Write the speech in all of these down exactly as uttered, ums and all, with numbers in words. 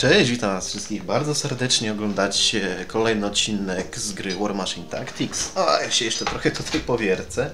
Cześć, witam was wszystkich bardzo serdecznie. Oglądacie kolejny odcinek z gry War Machine Tactics. O, ja się jeszcze trochę tutaj powiercę.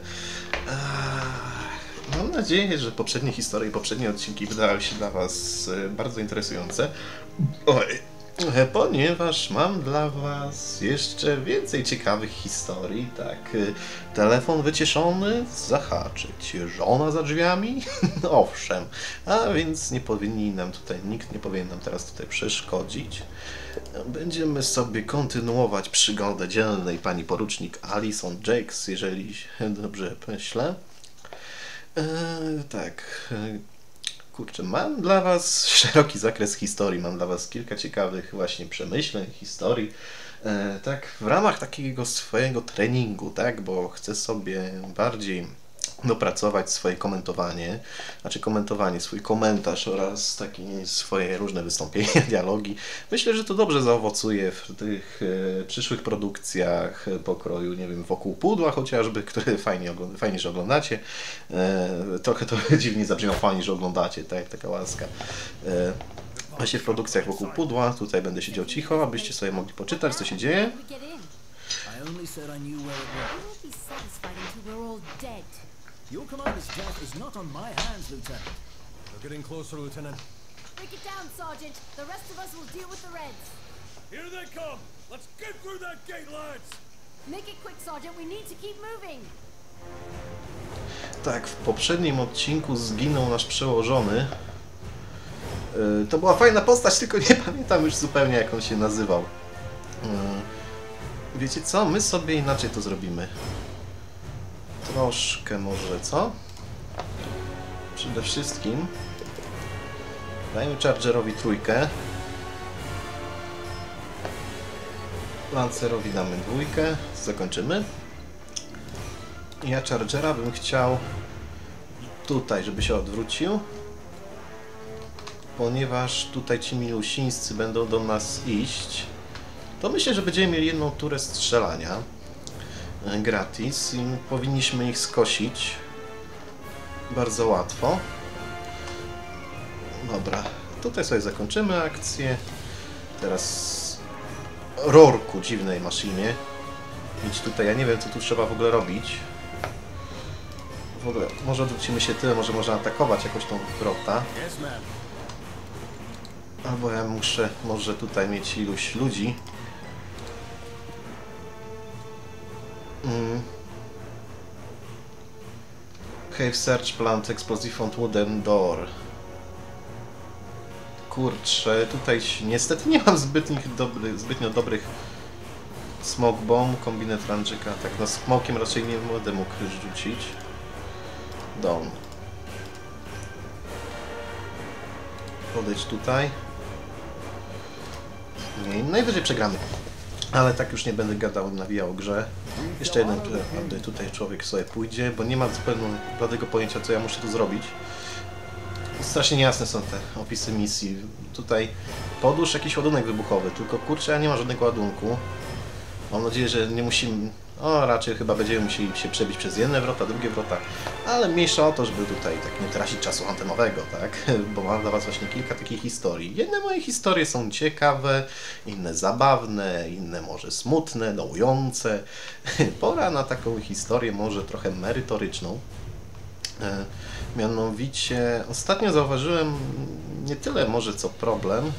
Mam nadzieję, że poprzednie historie i poprzednie odcinki wydały się dla was bardzo interesujące. Oj. Ponieważ mam dla was jeszcze więcej ciekawych historii, tak, telefon wycieszony, zahaczyć, żona za drzwiami, owszem, a więc nie powinni nam tutaj, nikt nie powinien nam teraz tutaj przeszkodzić. Będziemy sobie kontynuować przygodę dzielnej pani porucznik Alison Jakes, jeżeli się dobrze myślę. Eee, tak... Kurczę, mam dla was szeroki zakres historii, mam dla was kilka ciekawych właśnie przemyśleń, historii, e, tak w ramach takiego swojego treningu, tak, bo chcę sobie bardziej dopracować swoje komentowanie, znaczy komentowanie, swój komentarz oraz takie swoje różne wystąpienia, dialogi. Myślę, że to dobrze zaowocuje w tych e, przyszłych produkcjach pokroju, nie wiem, Wokół Pudła chociażby, które fajnie, fajnie że oglądacie. E, trochę to dziwnie zabrzmiało, fajnie, że oglądacie, tak, taka łaska. E, właśnie w produkcjach Wokół Pudła, tutaj będę siedział cicho, abyście sobie mogli poczytać, co się dzieje. Your commander's death is not on my hands, Lieutenant. We're getting closer, Lieutenant. Break it down, Sergeant. The rest of us will deal with the Reds. Here they come! Let's get through that gate, lads! Make it quick, Sergeant. We need to keep moving. Tak, w poprzednim odcinku zginął nasz przełożony. Yy, to była fajna postać, tylko nie pamiętam już zupełnie, jak on się nazywał. Yy, wiecie co? My sobie inaczej to zrobimy. Troszkę może, co? Przede wszystkim dajmy Chargerowi trójkę. Lancerowi damy dwójkę. Zakończymy. Ja Chargera bym chciał tutaj, żeby się odwrócił. Ponieważ tutaj ci milusińscy będą do nas iść, to myślę, że będziemy mieli jedną turę strzelania gratis i powinniśmy ich skosić bardzo łatwo. Dobra, tutaj sobie zakończymy akcję. Teraz Rorku, dziwnej maszynie. Idź tutaj, ja nie wiem, co tu trzeba w ogóle robić. W ogóle, może odwrócimy się tyle, może można atakować jakoś tą wrota. Albo ja muszę może tutaj mieć iluś ludzi. Mm. Have search plant explosive on wooden door. Kurczę, tutaj niestety nie mam zbytnich dobry, zbytnio dobrych smoke bomb, kombinet ranżyka. Tak, no smokiem raczej nie będę mógł rzucić. Down. Podejdź tutaj. Nie, najwyżej przegramy. Ale tak już nie będę gadał, nawijał o grze. Jeszcze jeden, aby tutaj człowiek sobie pójdzie, bo nie ma zupełnie bladego pojęcia, co ja muszę tu zrobić. Strasznie niejasne są te opisy misji. Tutaj podłóż jakiś ładunek wybuchowy, tylko kurczę, ja nie ma żadnego ładunku. Mam nadzieję, że nie musimy... O, raczej chyba będziemy musieli się przebić przez jedne wrota, drugie wrota. Ale mniejsza o to, żeby tutaj tak nie tracić czasu antenowego, tak? Bo mam dla was właśnie kilka takich historii. Jedne moje historie są ciekawe, inne zabawne, inne może smutne, dołujące. Pora na taką historię może trochę merytoryczną. E, mianowicie ostatnio zauważyłem nie tyle może co problem.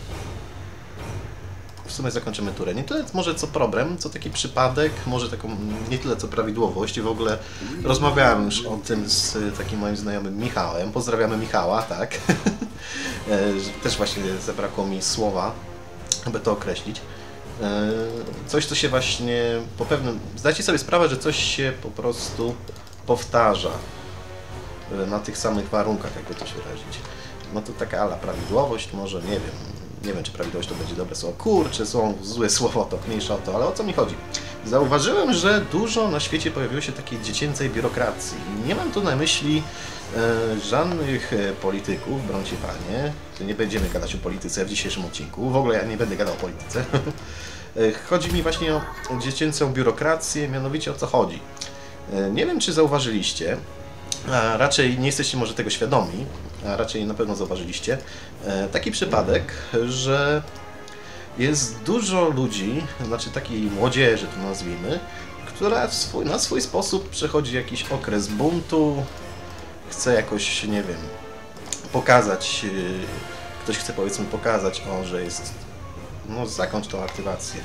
W sumie zakończymy turę. Nie tyle może co problem, co taki przypadek, może taką nie tyle co prawidłowość. W ogóle rozmawiałem już o tym z takim moim znajomym Michałem. Pozdrawiamy Michała, tak. Też właśnie zabrakło mi słowa, aby to określić. Coś, co się właśnie po pewnym... Zdajcie sobie sprawę, że coś się po prostu powtarza na tych samych warunkach, jakby to się wyrazić. No to taka ala prawidłowość, może nie wiem. Nie wiem, czy prawidłowość to będzie dobre słowo. Kurczę, są złe słowo, to mniejsza o to, ale o co mi chodzi? Zauważyłem, że dużo na świecie pojawiło się takiej dziecięcej biurokracji. Nie mam tu na myśli e, żadnych polityków, brońcie panie. Nie będziemy gadać o polityce w dzisiejszym odcinku. W ogóle ja nie będę gadał o polityce. Chodzi mi właśnie o dziecięcą biurokrację, mianowicie o co chodzi. E, nie wiem, czy zauważyliście, a raczej nie jesteście może tego świadomi, a raczej na pewno zauważyliście, taki przypadek, że jest dużo ludzi, znaczy takiej młodzieży to nazwijmy, która w swój, na swój sposób przechodzi jakiś okres buntu, chce jakoś, nie wiem, pokazać, ktoś chce powiedzmy pokazać, o, że jest, no zakończ tą aktywację.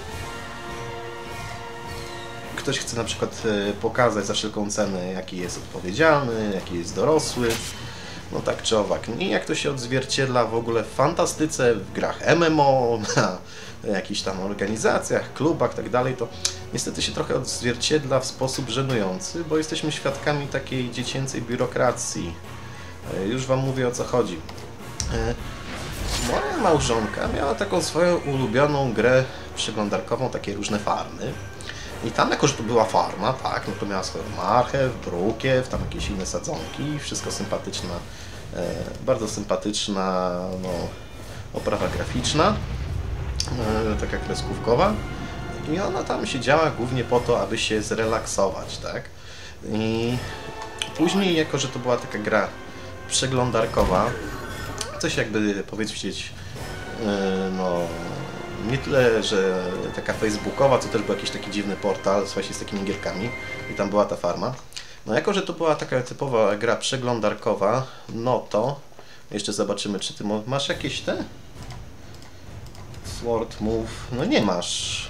Ktoś chce na przykład pokazać za wszelką cenę, jaki jest odpowiedzialny, jaki jest dorosły, no tak czy owak. I jak to się odzwierciedla w ogóle w fantastyce, w grach M M O, na jakichś tam organizacjach, klubach i tak dalej, to niestety się trochę odzwierciedla w sposób żenujący, bo jesteśmy świadkami takiej dziecięcej biurokracji. Już Wam mówię, o co chodzi. Moja małżonka miała taką swoją ulubioną grę przeglądarkową, takie różne farmy. I tam, jako że to była farma, tak, no to miała swoją marchew, brukiew, tam jakieś inne sadzonki, wszystko sympatyczna, e, bardzo sympatyczna, no, oprawa graficzna, e, taka kreskówkowa. I ona tam siedziała głównie po to, aby się zrelaksować, tak. I później, jako że to była taka gra przeglądarkowa, coś jakby powiedzieć, e, no... nie tyle, że taka facebookowa, co też był jakiś taki dziwny portal, słuchajcie, z takimi gierkami i tam była ta farma. No jako, że to była taka typowa gra przeglądarkowa, no to jeszcze zobaczymy, czy ty masz jakieś te? Sword move, no nie masz.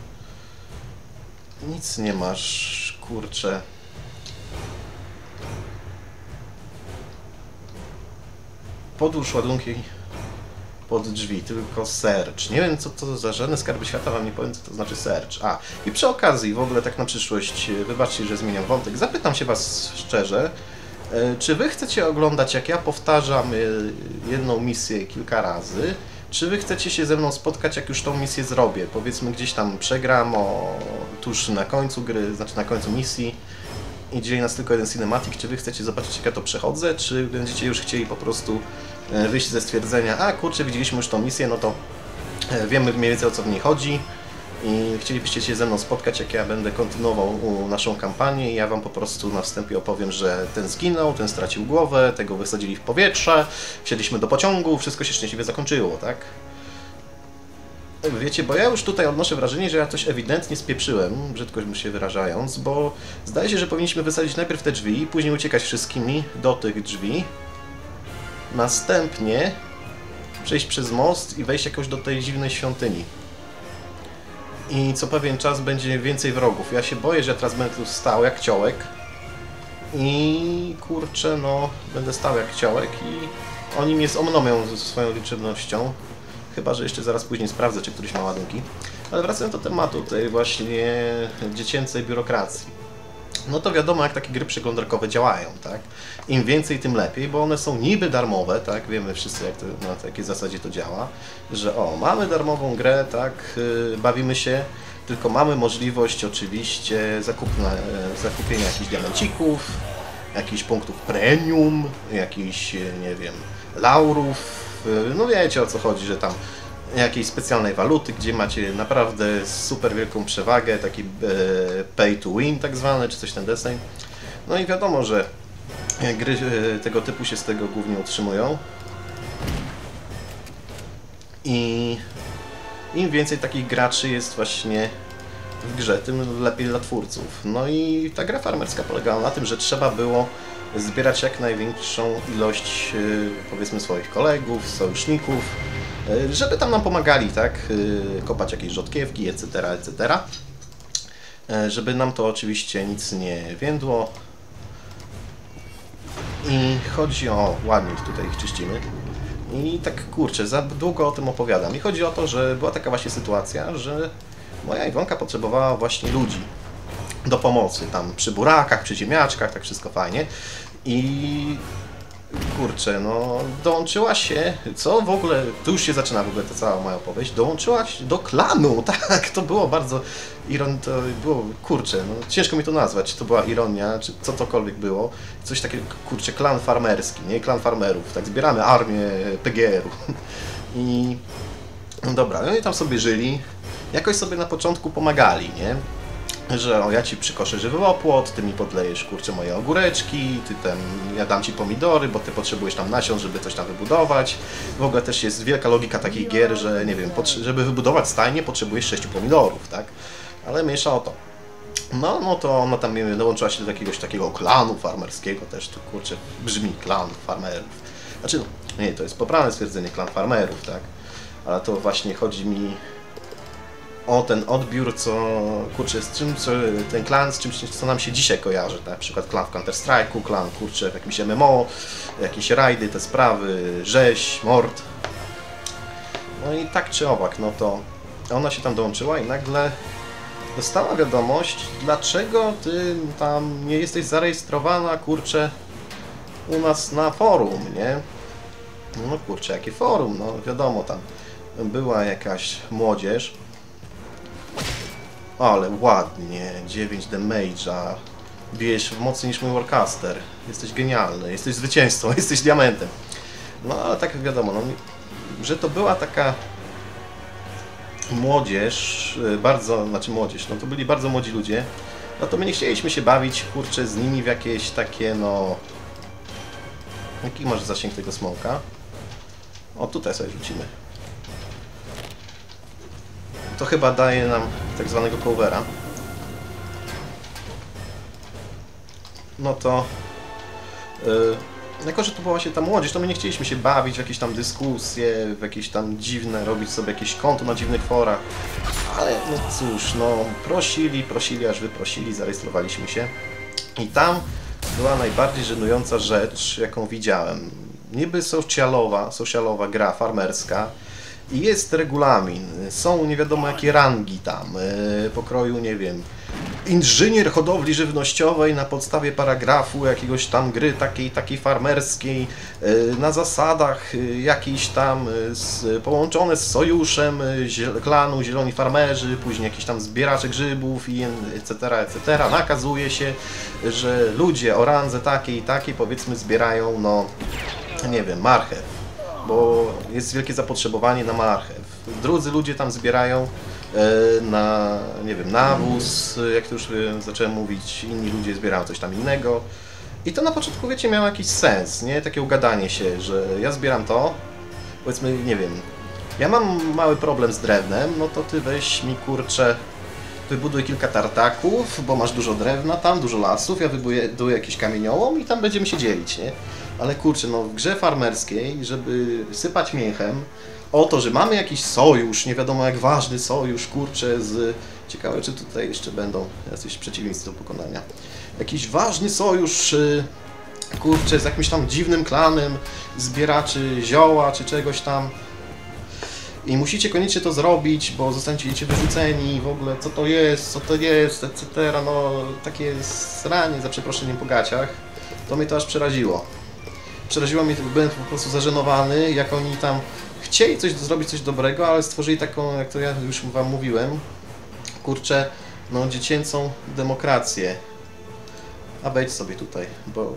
Nic nie masz, kurczę. Podłóż ładunki pod drzwi, tylko search. Nie wiem, co to za żadne skarby świata, wam nie powiem, co to znaczy search. A, i przy okazji, w ogóle tak na przyszłość, wybaczcie, że zmieniam wątek, zapytam się was szczerze, czy wy chcecie oglądać, jak ja powtarzam jedną misję kilka razy, czy wy chcecie się ze mną spotkać, jak już tą misję zrobię? Powiedzmy, gdzieś tam przegram, o, tuż na końcu gry, znaczy na końcu misji, i dzieje nas tylko jeden cinematic, czy wy chcecie zobaczyć, jak ja to przechodzę, czy będziecie już chcieli po prostu wyjść ze stwierdzenia, a kurczę, widzieliśmy już tą misję, no to wiemy mniej więcej, o co w niej chodzi i chcielibyście się ze mną spotkać, jak ja będę kontynuował naszą kampanię i ja wam po prostu na wstępie opowiem, że ten zginął, ten stracił głowę, tego wysadzili w powietrze, wsiedliśmy do pociągu, wszystko się szczęśliwie zakończyło, tak? Wiecie, bo ja już tutaj odnoszę wrażenie, że ja coś ewidentnie spieprzyłem, brzydko się wyrażając, bo zdaje się, że powinniśmy wysadzić najpierw te drzwi, później uciekać wszystkimi do tych drzwi, następnie przejść przez most i wejść jakoś do tej dziwnej świątyni. I co pewien czas będzie więcej wrogów. Ja się boję, że ja teraz będę tu stał jak ciołek i kurczę, no, będę stał jak ciołek i oni mnie zomnomią ze swoją liczebnością. Chyba że jeszcze zaraz później sprawdzę, czy któryś ma ładunki. Ale wracając do tematu tej właśnie dziecięcej biurokracji. No to wiadomo, jak takie gry przeglądarkowe działają, tak? Im więcej, tym lepiej, bo one są niby darmowe, tak? Wiemy wszyscy, jak to, na jakiej zasadzie to działa. Że o, mamy darmową grę, tak? Yy, bawimy się, tylko mamy możliwość oczywiście zakupna, yy, zakupienia jakichś diamencików, jakichś punktów premium, jakichś, nie wiem, laurów. No wiecie, o co chodzi, że tam jakiejś specjalnej waluty, gdzie macie naprawdę super wielką przewagę, taki e, pay to win tak zwane, czy coś ten deseń. No i wiadomo, że gry e, tego typu się z tego głównie utrzymują. I im więcej takich graczy jest właśnie w grze, tym lepiej dla twórców. No i ta gra farmerska polegała na tym, że trzeba było zbierać jak największą ilość, powiedzmy, swoich kolegów, sojuszników, żeby tam nam pomagali, tak, kopać jakieś rzodkiewki, et cetera, et cetera. Żeby nam to oczywiście nic nie więdło. I chodzi o... ładnie tutaj ich czyścimy. I tak, kurczę, za długo o tym opowiadam. I chodzi o to, że była taka właśnie sytuacja, że moja Iwonka potrzebowała właśnie ludzi do pomocy, tam przy burakach, przy ziemniaczkach, tak wszystko fajnie. I kurczę, no dołączyła się, co w ogóle, tu już się zaczyna w ogóle ta cała moja opowieść, dołączyła się do klanu, tak, to było bardzo iron, to było, kurczę, no ciężko mi to nazwać, czy to była ironia, czy co tokolwiek było, coś takiego, kurczę, klan farmerski, nie, klan farmerów, tak, zbieramy armię P G R-u i no dobra, no i tam sobie żyli, jakoś sobie na początku pomagali, nie? że o, ja ci przykoszę żywy opłot, ty mi podlejesz, kurczę, moje ogóreczki, ty ten, ja dam ci pomidory, bo ty potrzebujesz tam nasion, żeby coś tam wybudować. W ogóle też jest wielka logika takich gier, że nie wiem, żeby wybudować stajnię, potrzebujesz sześciu pomidorów, tak? Ale mniejsza o to. No, no to ona tam dołączyła się do jakiegoś takiego klanu farmerskiego też, to kurczę, brzmi klan farmerów. Znaczy, no nie, to jest poprawne stwierdzenie, klan farmerów, tak? Ale to właśnie chodzi mi o ten odbiór, co, kurczę, z czym, co, ten klan, z czymś, co nam się dzisiaj kojarzy, tak? Na przykład klan w Counter Strike'u, klan, kurczę, w jakimś M M O, jakieś rajdy, te sprawy, rzeź, mord. No i tak czy owak, no to ona się tam dołączyła i nagle dostała wiadomość, dlaczego ty tam nie jesteś zarejestrowana, kurczę, u nas na forum, nie? No kurczę, jakie forum, no wiadomo, tam była jakaś młodzież. Ale ładnie, dziewięć damage'a, bijesz mocniej niż mój Warcaster, jesteś genialny, jesteś zwycięzcą, jesteś diamentem. No ale tak wiadomo, no, że to była taka młodzież, bardzo, znaczy młodzież, no to byli bardzo młodzi ludzie, no to my nie chcieliśmy się bawić, kurczę, z nimi w jakieś takie, no... Jaki masz zasięg tego smoka? O, tutaj sobie rzucimy. To chyba daje nam tak zwanego covera. No to... Yy, jako, że to była się ta młodzież, to my nie chcieliśmy się bawić w jakieś tam dyskusje, w jakieś tam dziwne, robić sobie jakieś konto na dziwnych forach. Ale no cóż, no prosili, prosili, aż wyprosili, zarejestrowaliśmy się. I tam była najbardziej żenująca rzecz, jaką widziałem. Niby socialowa, socialowa gra farmerska i jest regulamin, są nie wiadomo jakie rangi tam, yy, pokroju, nie wiem, inżynier hodowli żywnościowej na podstawie paragrafu jakiegoś tam gry takiej, takiej farmerskiej, yy, na zasadach yy, jakiejś tam yy, z, połączone z sojuszem yy, klanu Zieloni Farmerzy, później jakiś tam zbieracze grzybów i et cetera et cetera. Nakazuje się, że ludzie o randze takiej i takiej, powiedzmy, zbierają, no nie wiem, marchew, bo jest wielkie zapotrzebowanie na marchew. Drudzy ludzie tam zbierają e, na, nie wiem, nawóz, jak to już e, zacząłem mówić, inni ludzie zbierają coś tam innego. I to na początku, wiecie, miało jakiś sens, nie? Takie ugadanie się, że ja zbieram to, powiedzmy, nie wiem, ja mam mały problem z drewnem, no to ty weź mi, kurczę, wybuduj kilka tartaków, bo masz dużo drewna tam, dużo lasów, ja wybuduję jakiś kamieniołom i tam będziemy się dzielić, nie? Ale kurczę, no w grze farmerskiej, żeby sypać mięchem, o to, że mamy jakiś sojusz, nie wiadomo jak ważny sojusz, kurczę, z... Ciekawe, czy tutaj jeszcze będą jacyś przeciwnicy do pokonania. Jakiś ważny sojusz, kurczę, z jakimś tam dziwnym klanem zbieraczy zioła, czy czegoś tam. I musicie koniecznie to zrobić, bo zostaniecie wyrzuceni, w ogóle co to jest, co to jest, et cetera. No, takie sranie, za przeproszeniem, po gaciach. To mnie to aż przeraziło. Przeraziło mnie, byłem po prostu zażenowany, jak oni tam chcieli coś zrobić, coś dobrego, ale stworzyli taką, jak to ja już wam mówiłem, kurczę, no dziecięcą demokrację. A wejdź sobie tutaj, bo...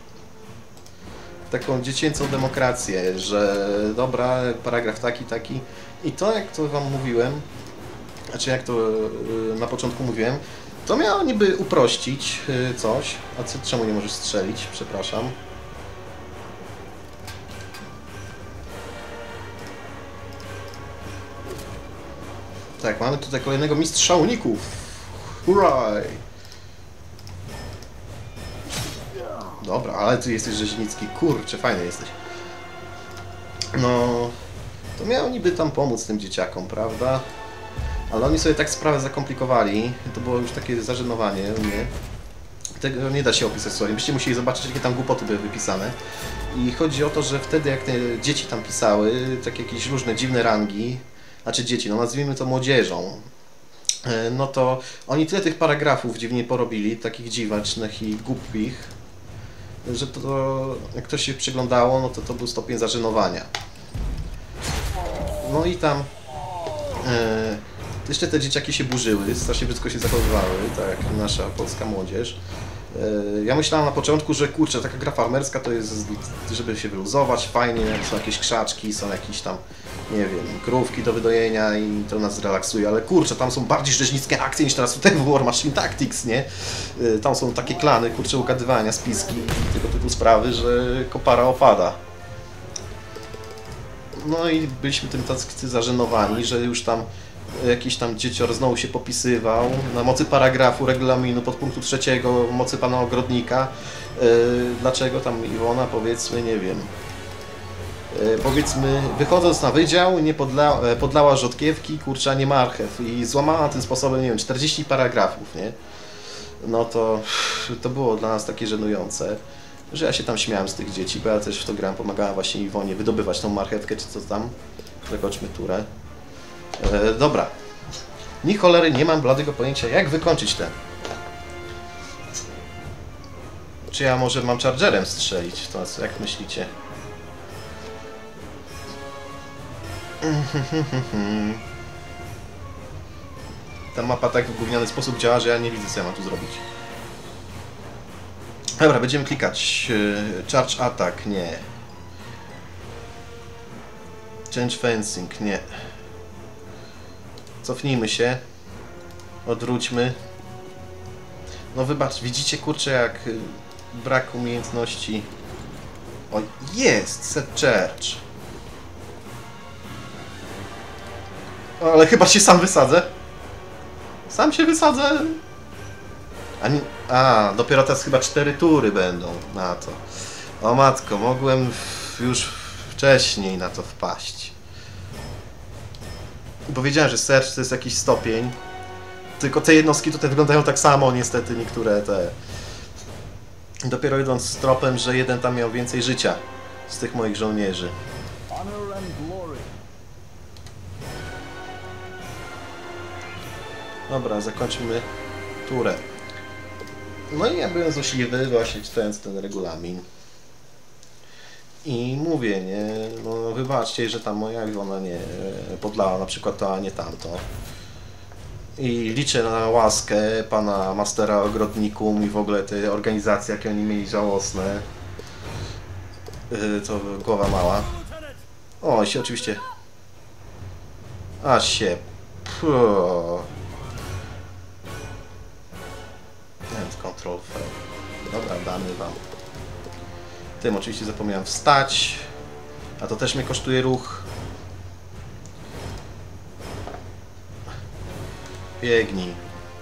Taką dziecięcą demokrację, że dobra, paragraf taki, taki. I to, jak to wam mówiłem, znaczy jak to na początku mówiłem, to miało niby uprościć coś. A co, czemu nie możesz strzelić? Przepraszam. Tak, mamy tutaj kolejnego mistrza uników. Hurraj! Dobra, ale ty jesteś rzeźnicki. Kurczę, fajny jesteś. No, to miało niby tam pomóc tym dzieciakom, prawda? Ale oni sobie tak sprawę zakomplikowali. To było już takie zażenowanie u mnie. Tego nie da się opisać słowem. Byście musieli zobaczyć, jakie tam głupoty były wypisane. I chodzi o to, że wtedy jak te dzieci tam pisały, takie jakieś różne dziwne rangi, znaczy dzieci, no nazwijmy to młodzieżą, no to oni tyle tych paragrafów dziwnie porobili, takich dziwacznych i głupich, że to, jak ktoś się przyglądało, no to to był stopień zażenowania. No i tam e, jeszcze te dzieciaki się burzyły, strasznie brzydko się zachowywały, tak jak nasza polska młodzież. Ja myślałem na początku, że kurczę, taka gra farmerska to jest, żeby się wyluzować, fajnie, są jakieś krzaczki, są jakieś tam, nie wiem, krówki do wydojenia i to nas zrelaksuje, ale kurczę, tam są bardziej rzeźnickie akcje niż teraz tutaj w War Machine Tactics, nie? Tam są takie klany, kurczę, ugadywania, spiski i tego typu sprawy, że kopara opada. No i byliśmy tym tacy zażenowani, że już tam jakiś tam dziecior znowu się popisywał na mocy paragrafu regulaminu podpunktu trzeciego mocy pana ogrodnika. Yy, dlaczego tam Iwona, powiedzmy, nie wiem. Yy, powiedzmy, wychodząc na wydział, nie podla, podlała rzodkiewki, kurcza, nie marchew i złamała tym sposobem, nie wiem, czterdzieści paragrafów, nie? No to, to było dla nas takie żenujące, że ja się tam śmiałem z tych dzieci, bo ja też w to grałem, pomagałem właśnie Iwonie wydobywać tą marchewkę czy co tam. Przekoczmy turę. E, dobra. Ni cholery nie mam bladego pojęcia, jak wykończyć ten. Czy ja może mam chargerem strzelić? To jak myślicie? Ta mapa tak w gówniany sposób działa, że ja nie widzę, co ja mam tu zrobić. Dobra, będziemy klikać. Charge attack, nie. Change fencing, nie. Cofnijmy się. Odwróćmy. No wybacz, widzicie, kurczę, jak brak umiejętności. O, jest! Set charge. O, ale chyba się sam wysadzę. Sam się wysadzę. A, nie, a, dopiero teraz chyba cztery tury będą na to. O matko, mogłem już wcześniej na to wpaść. Bo wiedziałem, że search to jest jakiś stopień. Tylko te jednostki tutaj wyglądają tak samo, niestety niektóre te. Dopiero idąc z tropem, że jeden tam miał więcej życia z tych moich żołnierzy. Dobra, zakończmy turę. No i ja byłem złośliwy, właśnie czytając ten regulamin. I mówię, nie, no wybaczcie, że tam moja Iwona nie podlała na przykład to, a nie tamto. I liczę na łaskę pana Mastera Ogrodnikum i w ogóle te organizacje, jakie oni mieli żałosne. Yy, to głowa mała. O, i się oczywiście... A się... Puh. End control fail. Dobra, damy wam. Tym oczywiście zapomniałem wstać. A to też mnie kosztuje ruch. Biegnij.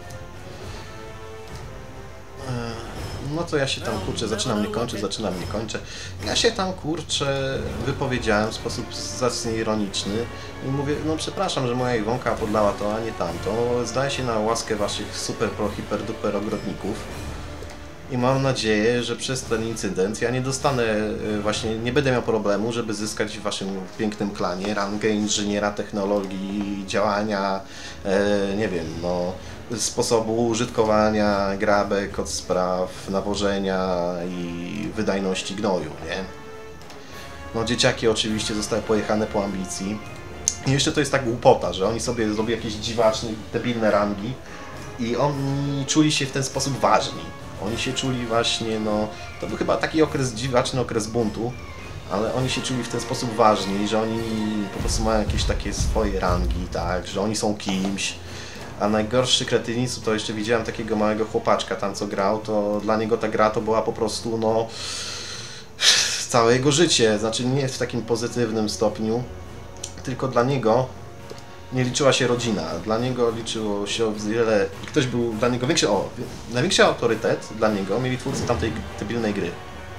No to ja się tam, kurczę, zaczynam, nie kończę, zaczynam, nie kończę. Ja się tam, kurczę, wypowiedziałem w sposób zacnie ironiczny i mówię, no przepraszam, że moja Iwonka podlała to, a nie tamto. Zdaje się na łaskę waszych super pro, hiper duper ogrodników. I mam nadzieję, że przez ten incydent ja nie dostanę, właśnie nie będę miał problemu, żeby zyskać w waszym pięknym klanie rangę inżyniera technologii, działania, e, nie wiem, no, sposobu użytkowania grabek od spraw nawożenia i wydajności gnoju, nie? No dzieciaki oczywiście zostały pojechane po ambicji. I jeszcze to jest tak głupota, że oni sobie zrobili jakieś dziwaczne, debilne rangi i oni czuli się w ten sposób ważni. Oni się czuli właśnie, no, to był chyba taki okres, dziwaczny okres buntu, ale oni się czuli w ten sposób ważni, że oni po prostu mają jakieś takie swoje rangi, tak, że oni są kimś. A najgorszy kretynicu to jeszcze widziałem takiego małego chłopaczka tam, co grał, to dla niego ta gra to była po prostu, no, całe jego życie, znaczy nie w takim pozytywnym stopniu, tylko dla niego nie liczyła się rodzina, dla niego liczyło się o wiele, ktoś był dla niego większy, o, największy autorytet dla niego mieli twórcy tamtej debilnej gry.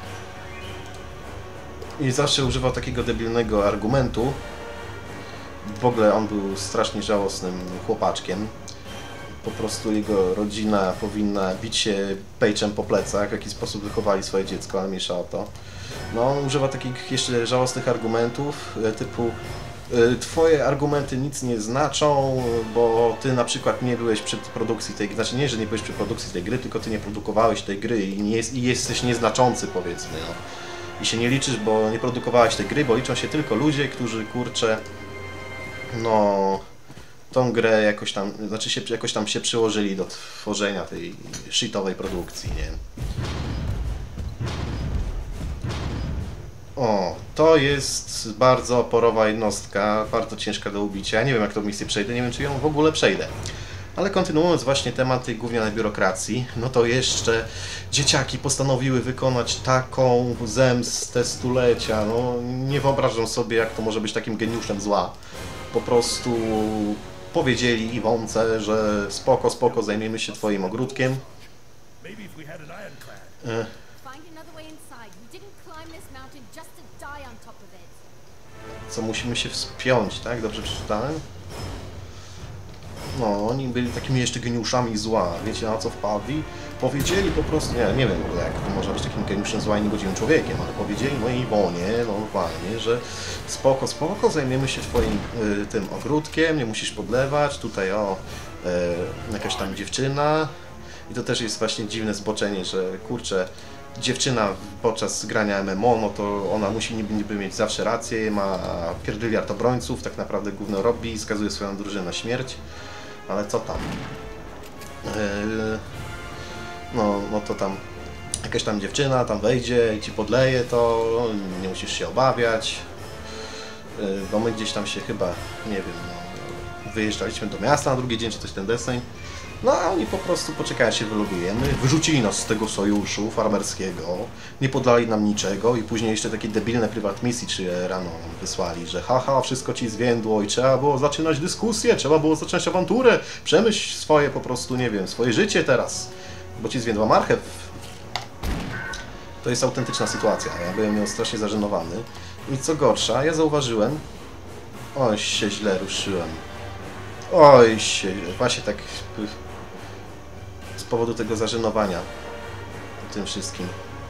I zawsze używał takiego debilnego argumentu, w ogóle on był strasznie żałosnym chłopaczkiem, po prostu jego rodzina powinna bić się pejczem po plecach, w jaki sposób wychowali swoje dziecko, ale mniejsza o to. No, on używa takich jeszcze żałosnych argumentów, typu twoje argumenty nic nie znaczą, bo ty na przykład nie byłeś przy produkcji tej gry, znaczy nie, że nie byłeś przy produkcji tej gry, tylko ty nie produkowałeś tej gry i, nie jest, i jesteś nieznaczący, powiedzmy, no. I się nie liczysz, bo nie produkowałeś tej gry, bo liczą się tylko ludzie, którzy, kurczę, no, tą grę jakoś tam, znaczy się, jakoś tam się przyłożyli do tworzenia tej shitowej produkcji, nie? O, to jest bardzo oporowa jednostka, bardzo ciężka do ubicia. Ja nie wiem, jak tą misję przejdę, nie wiem, czy ją w ogóle przejdę. Ale kontynuując właśnie temat tej gównianej biurokracji, no to jeszcze dzieciaki postanowiły wykonać taką zemstę stulecia. No, nie wyobrażam sobie, jak to może być takim geniuszem zła. Po prostu powiedzieli Iwonce, że spoko, spoko, zajmiemy się twoim ogródkiem. Maybe if we had an ironclad. E, Find another way inside. We didn't climb this mountain just to die on top of it. co musimy się wspiąć, tak? Dobrze przeczytałem? No, oni byli takimi jeszcze geniuszami zła. Wiecie, na co wpadli? Powiedzieli po prostu, nie, nie wiem w ogóle, jak to może być takim geniuszem zła i niegodziwym człowiekiem, ale powiedzieli mojej Iwonie, no normalnie, że spoko, spoko, zajmiemy się twoim y, tym ogródkiem, nie musisz podlewać, tutaj o, y, jakaś tam dziewczyna. I to też jest właśnie dziwne zboczenie, że kurczę, dziewczyna podczas grania M M O, no to ona musi niby, niby mieć zawsze rację, ma pierdyliard obrońców, tak naprawdę gówno robi, skazuje swoją drużynę na śmierć. Ale co tam? Yy, no, no to tam jakaś tam dziewczyna tam wejdzie i ci podleje to, nie musisz się obawiać. Yy, bo my gdzieś tam się chyba, nie wiem, no, wyjeżdżaliśmy do miasta na drugi dzień, czy coś ten deseń. No a oni po prostu poczekali, się wylogujemy, wyrzucili nas z tego sojuszu farmerskiego, nie podali nam niczego i później jeszcze takie debilne prywat misji czy rano nam wysłali, że haha, wszystko ci zwiędło i trzeba było zaczynać dyskusję, trzeba było zacząć awanturę, przemyśl swoje po prostu, nie wiem, swoje życie teraz, bo ci zwiędła marchew. To jest autentyczna sytuacja, ja byłem ją strasznie zażenowany i co gorsza, ja zauważyłem, oj się źle ruszyłem, oj się, właśnie tak z powodu tego zażenowania tym wszystkim.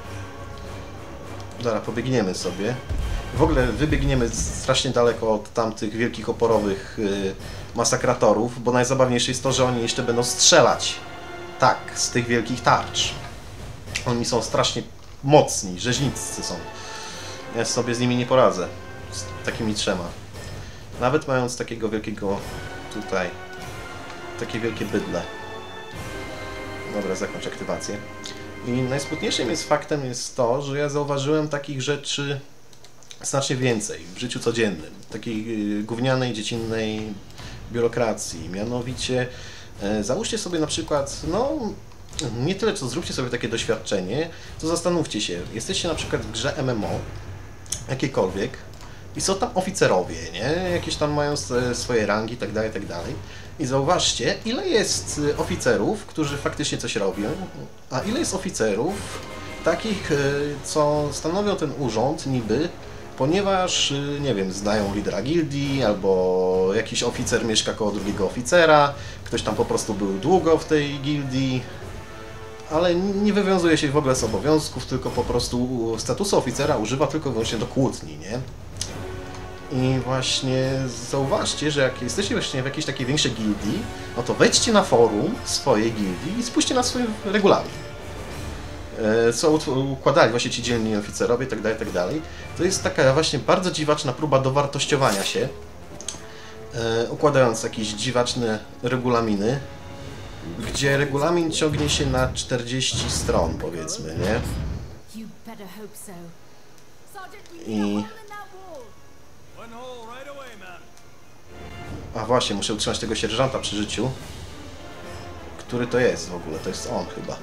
Dobra, pobiegniemy sobie. W ogóle wybiegniemy strasznie daleko od tamtych wielkich oporowych yy, masakratorów, bo najzabawniejsze jest to, że oni jeszcze będą strzelać. Tak, z tych wielkich tarcz. Oni są strasznie mocni, rzeźnicy są. Ja sobie z nimi nie poradzę. Z takimi trzema. Nawet mając takiego wielkiego tutaj, takie wielkie bydle. Dobra, zakończ aktywację. I najsmutniejszym jest faktem jest to, że ja zauważyłem takich rzeczy znacznie więcej w życiu codziennym. Takiej gównianej, dziecinnej biurokracji. Mianowicie e, załóżcie sobie na przykład, no nie tyle co zróbcie sobie takie doświadczenie, to zastanówcie się, jesteście na przykład w grze M M O, jakiejkolwiek, i są tam oficerowie, nie? Jakieś tam mają swoje rangi, tak dalej, tak dalej. I zauważcie, ile jest oficerów, którzy faktycznie coś robią, a ile jest oficerów takich, co stanowią ten urząd niby, ponieważ, nie wiem, znają lidera gildii, albo jakiś oficer mieszka koło drugiego oficera, ktoś tam po prostu był długo w tej gildii, ale nie wywiązuje się w ogóle z obowiązków, tylko po prostu statusu oficera używa tylko i wyłącznie do kłótni, nie? I właśnie zauważcie, że jak jesteście właśnie w jakiejś takiej większej gildii, no to wejdźcie na forum swojej gildii i spójrzcie na swój regulamin. Co układali właśnie ci dzielni oficerowie, tak dalej, tak dalej. To jest taka właśnie bardzo dziwaczna próba dowartościowania się, układając jakieś dziwaczne regulaminy, gdzie regulamin ciągnie się na czterdzieści stron, powiedzmy, nie? You better hope so. Sergeant, we I... need a hole in that wall. One hole right away, man. A właśnie, muszę utrzymać tego sierżanta przy życiu. Który to jest w ogóle? To jest on chyba.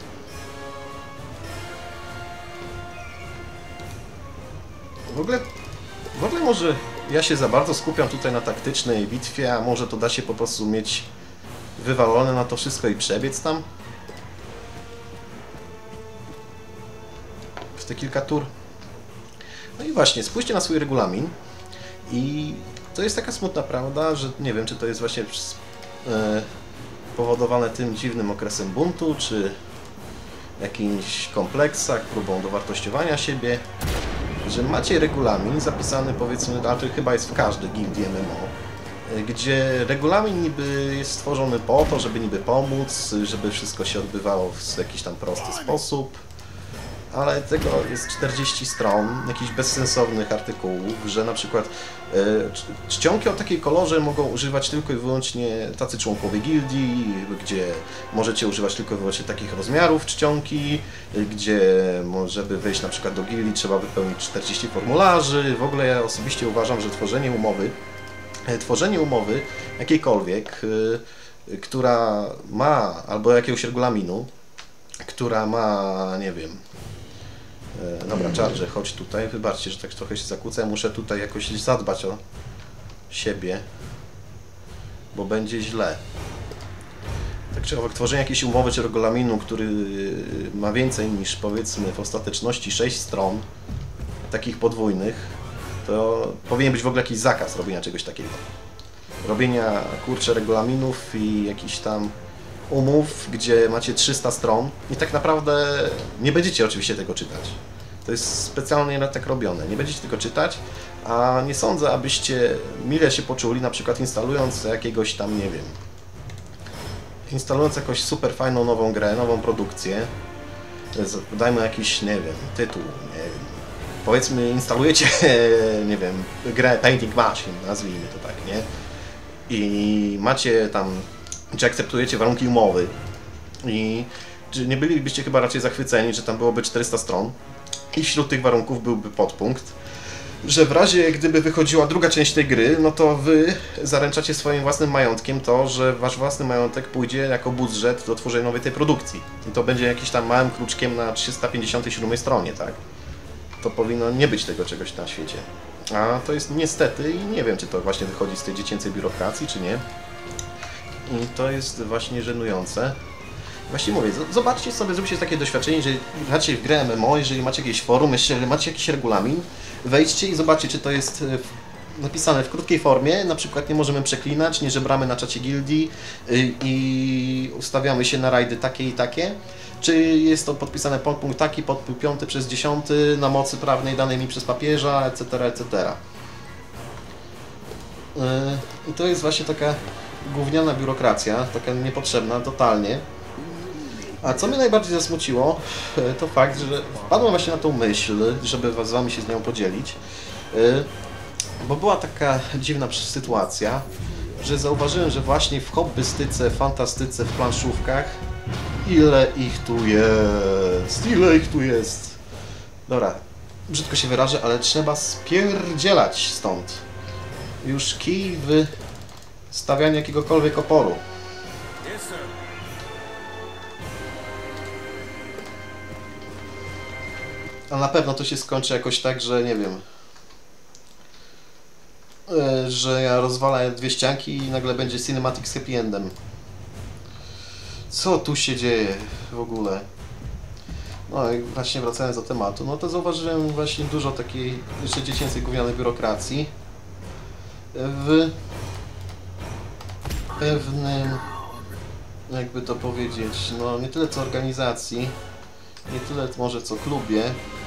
W ogóle, w ogóle może ja się za bardzo skupiam tutaj na taktycznej bitwie, a może to da się po prostu mieć wywalone na to wszystko i przebiec tam? W te kilka tur. No i właśnie, spójrzcie na swój regulamin i to jest taka smutna prawda, że nie wiem, czy to jest właśnie e, powodowane tym dziwnym okresem buntu, czy jakimś kompleksach, próbą dowartościowania siebie, że macie regulamin zapisany, powiedzmy, a to chyba jest w każdej gildii M M O, gdzie regulamin niby jest stworzony po to, żeby niby pomóc, żeby wszystko się odbywało w jakiś tam prosty sposób, ale tego jest czterdzieści stron, jakichś bezsensownych artykułów, że na przykład e, czcionki o takiej kolorze mogą używać tylko i wyłącznie tacy członkowie gildii, gdzie możecie używać tylko i wyłącznie takich rozmiarów czcionki, gdzie żeby wejść na przykład do gildii trzeba wypełnić czterdzieści formularzy. W ogóle ja osobiście uważam, że tworzenie umowy, e, tworzenie umowy jakiejkolwiek, e, która ma, albo jakiegoś regulaminu, która ma, nie wiem, e, dobra, Charger, chodź tutaj, wybaczcie, że tak trochę się zakłócę, muszę tutaj jakoś zadbać o siebie, bo będzie źle. Tak czy owak, tworzenie jakiejś umowy czy regulaminu, który ma więcej niż, powiedzmy, w ostateczności sześć stron, takich podwójnych, to powinien być w ogóle jakiś zakaz robienia czegoś takiego. Robienia, kurczę, regulaminów i jakichś tam umów, gdzie macie trzysta stron i tak naprawdę nie będziecie oczywiście tego czytać. To jest specjalnie na tak robione. Nie będziecie tego czytać, a nie sądzę, abyście mile się poczuli, na przykład instalując jakiegoś tam, nie wiem, instalując jakąś super fajną nową grę, nową produkcję, dajmy jakiś, nie wiem, tytuł, nie wiem, powiedzmy instalujecie, nie wiem, grę Painting Machine, nazwijmy to tak, nie? I macie tam, czy akceptujecie warunki umowy i czy nie bylibyście chyba raczej zachwyceni, że tam byłoby czterysta stron i wśród tych warunków byłby podpunkt, że w razie gdyby wychodziła druga część tej gry, no to wy zaręczacie swoim własnym majątkiem to, że wasz własny majątek pójdzie jako budżet do tworzenia nowej tej produkcji. I to będzie jakiś tam małym kluczkiem na trzysta pięćdziesiątej siódmej stronie, tak? To powinno nie być tego czegoś na świecie. A to jest niestety i nie wiem, czy to właśnie wychodzi z tej dziecięcej biurokracji, czy nie. I to jest właśnie żenujące. Właśnie mówię, zobaczcie sobie, zróbcie takie doświadczenie, jeżeli gracie w grę M M O, jeżeli macie jakieś forum, jeżeli macie jakiś regulamin, wejdźcie i zobaczcie, czy to jest napisane w krótkiej formie, na przykład nie możemy przeklinać, nie żebramy na czacie gildii i ustawiamy się na rajdy takie i takie, czy jest to podpisane podpunkt taki, podpunkt piąty przez dziesiąty na mocy prawnej danej mi przez papieża, et cetera, et cetera. I to jest właśnie taka gówniana biurokracja, taka niepotrzebna totalnie. A co mnie najbardziej zasmuciło, to fakt, że wpadłem właśnie na tą myśl, żeby z wami się z nią podzielić, bo była taka dziwna sytuacja, że zauważyłem, że właśnie w hobbystyce, fantastyce, w planszówkach, ile ich tu jest, ile ich tu jest. Dobra, brzydko się wyrażę, ale trzeba spierdzielać stąd. Już kij w stawianiu jakiegokolwiek oporu. A na pewno to się skończy jakoś tak, że nie wiem, że ja rozwalę dwie ścianki i nagle będzie cinematic z happy endem. Co tu się dzieje w ogóle? No i właśnie wracając do tematu, no to zauważyłem właśnie dużo takiej jeszcze dziecięcej gównianej biurokracji w pewnym, jakby to powiedzieć, no nie tyle co organizacji, nie tyle może co klubie,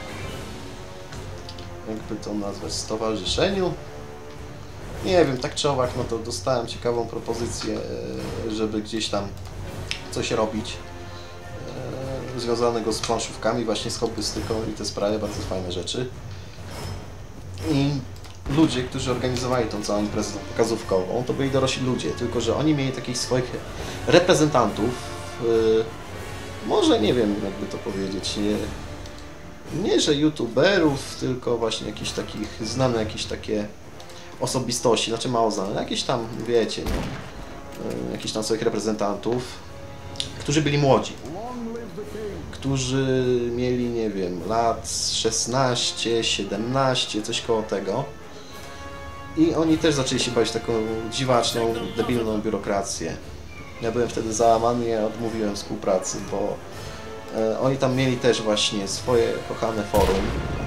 jakby to nazwać, stowarzyszeniu. Nie wiem, tak czy owak, no to dostałem ciekawą propozycję, żeby gdzieś tam coś robić e, związanego z planszówkami, właśnie z hobbystyką i te sprawy, bardzo fajne rzeczy. I ludzie, którzy organizowali tą całą imprezę pokazówkową, to byli dorośli ludzie, tylko że oni mieli takich swoich reprezentantów, e, może nie wiem, jakby to powiedzieć, nie, nie że youtuberów, tylko właśnie jakichś takich, znane jakieś takie osobistości, znaczy mało znane, jakieś tam, wiecie, no, e, jakichś tam swoich reprezentantów, którzy byli młodzi, którzy mieli, nie wiem, lat szesnaście, siedemnaście, coś koło tego. I oni też zaczęli się bawić taką dziwaczną, debilną biurokrację. Ja byłem wtedy załamany, ja odmówiłem współpracy, bo e, oni tam mieli też właśnie swoje kochane forum.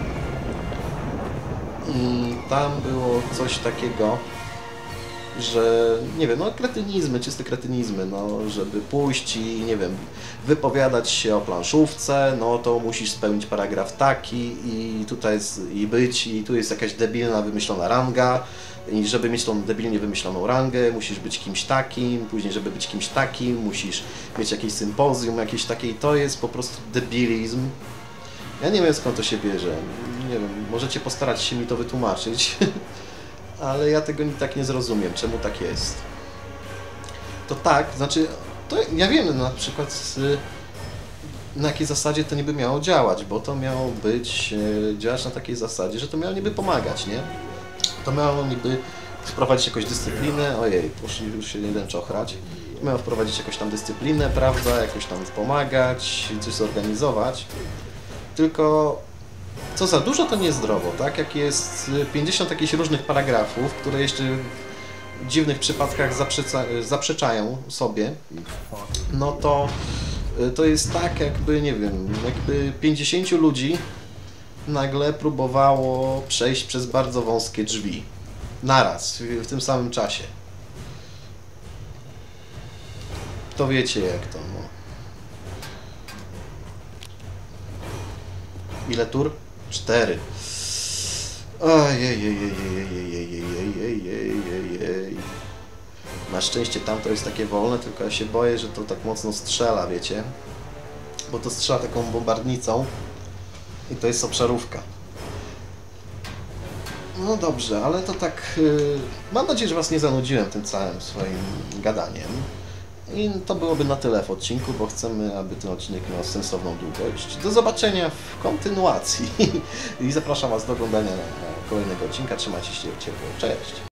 I tam było coś takiego, że, nie wiem, no kretynizmy, czyste kretynizmy, no, żeby pójść i, nie wiem, wypowiadać się o planszówce, no to musisz spełnić paragraf taki i tutaj jest, i być, i tu jest jakaś debilna, wymyślona ranga i żeby mieć tą debilnie wymyśloną rangę, musisz być kimś takim, później żeby być kimś takim, musisz mieć jakieś sympozjum, jakieś takie i to jest po prostu debilizm Ja nie wiem, skąd to się bierze. Nie wiem, możecie postarać się mi to wytłumaczyć. Ale ja tego tak nie zrozumiem, czemu tak jest. To tak, znaczy, to ja wiem na przykład z, na jakiej zasadzie to niby miało działać, bo to miało być, e, działać na takiej zasadzie, że to miało niby pomagać, nie? To miało niby wprowadzić jakąś dyscyplinę, ojej, poszli już się jeden czochrać, miało wprowadzić jakąś tam dyscyplinę, prawda, jakoś tam pomagać, coś zorganizować, tylko co za dużo to niezdrowo, tak? Jak jest pięćdziesiąt jakichś różnych paragrafów, które jeszcze w dziwnych przypadkach zaprzecza, zaprzeczają sobie, no to to jest tak, jakby, nie wiem, jakby pięćdziesięciu ludzi nagle próbowało przejść przez bardzo wąskie drzwi. Naraz, w tym samym czasie. To wiecie jak to, no. Ile tur? Cztery. Ojej. Na szczęście tam to jest takie wolne, tylko ja się boję, że to tak mocno strzela, wiecie? Bo to strzela taką bombardnicą i to jest obszarówka. No dobrze, ale to tak... Yy, mam nadzieję, że Was nie zanudziłem tym całym swoim gadaniem. I to byłoby na tyle w odcinku, bo chcemy, aby ten odcinek miał sensowną długość. Do zobaczenia w kontynuacji i zapraszam Was do oglądania kolejnego odcinka. Trzymajcie się ciepło. Cześć!